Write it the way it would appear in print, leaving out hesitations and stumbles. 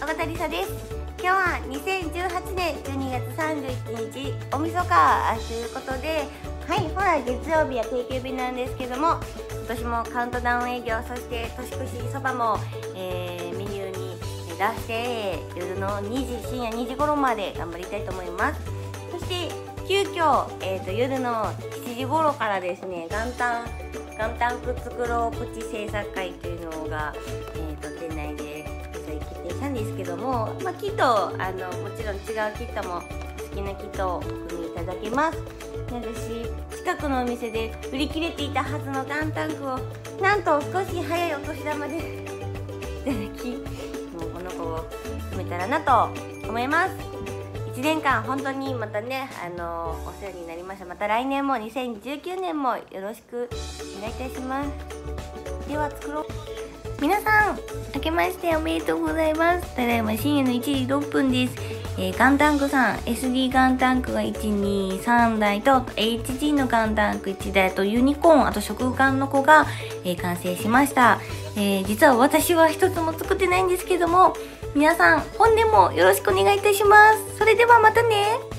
尾形梨沙です。今日は2018年12月31日おみそかということで、はい、ほら月曜日や定休日なんですけども、今年もカウントダウン営業、そして年越しそばも、メニューに出して夜の深夜2時頃まで頑張りたいと思います。そして急遽、夜の7時頃からですね、元旦く作ろうプチ制作会というのが、店内で決定したんですけども、キットもちろん違うキットも好きなキットをお組みいただけます。私近くのお店で売り切れていたはずの元旦クをなんと少し早いお年玉でいただき、もうこの子を含めたらなと思います。1年間本当にまたね、お世話になりました。また来年も2019年もよろしくお願いいたします。では作ろう。皆さん明けましておめでとうございます。ただいま深夜の1時6分です。ガンタンクさん SD ガンタンクが123台と HG のガンタンク1台とユニコーン、あと食玩の子が、完成しました。実は私は一つも作ってないんですけども、皆さん本年もよろしくお願いいたします。それではまたね。